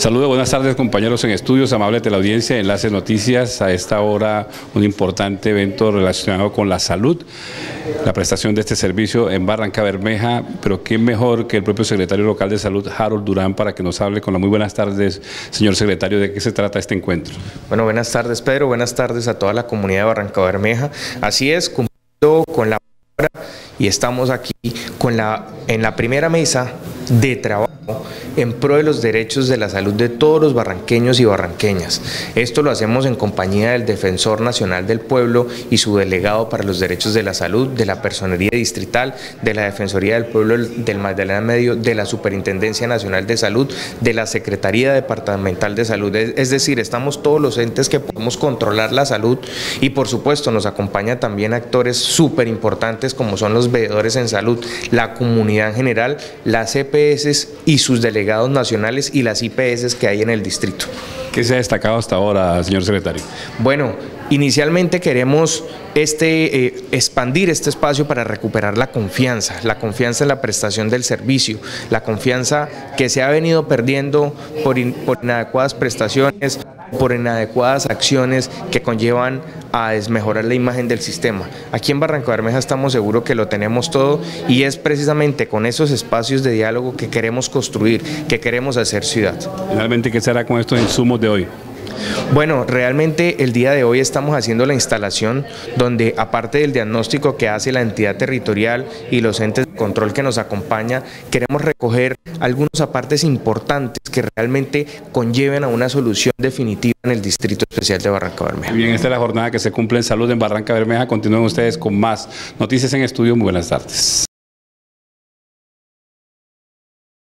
Saludos, buenas tardes compañeros en estudios, amables de la audiencia, Enlace Noticias. A esta hora un importante evento relacionado con la salud, la prestación de este servicio en Barrancabermeja, pero quién mejor que el propio secretario local de salud, Harold Durán, para que nos hable con la muy buenas tardes, señor secretario, de qué se trata este encuentro. Bueno, buenas tardes Pedro, buenas tardes a toda la comunidad de Barrancabermeja. Así es, cumpliendo con la hora y estamos aquí en la primera mesa de trabajo en pro de los derechos de la salud de todos los barranqueños y barranqueñas. Esto lo hacemos en compañía del Defensor Nacional del Pueblo y su delegado para los derechos de la salud, de la Personería Distrital, de la Defensoría del Pueblo del Magdalena Medio, de la Superintendencia Nacional de Salud, de la Secretaría Departamental de Salud. Es decir, estamos todos los entes que podemos controlar la salud y por supuesto nos acompaña también actores súper importantes como son los veedores en salud, la comunidad en general, las EPS y sus delegados nacionales y las IPS que hay en el distrito. ¿Qué se ha destacado hasta ahora, señor secretario? Bueno, inicialmente queremos expandir este espacio para recuperar la confianza en la prestación del servicio, la confianza que se ha venido perdiendo por inadecuadas prestaciones, por inadecuadas acciones que conllevan a desmejorar la imagen del sistema. Aquí en Barrancabermeja estamos seguros que lo tenemos todo y es precisamente con esos espacios de diálogo que queremos construir, que queremos hacer ciudad. Finalmente, ¿qué será con estos insumos de hoy? Bueno, realmente el día de hoy estamos haciendo la instalación donde, aparte del diagnóstico que hace la entidad territorial y los entes de control que nos acompaña, queremos recoger algunos apartes importantes que realmente conlleven a una solución definitiva en el Distrito Especial de Barrancabermeja. Bien, esta es la jornada que se cumple en salud en Barrancabermeja. Continúen ustedes con más noticias en estudio. Muy buenas tardes.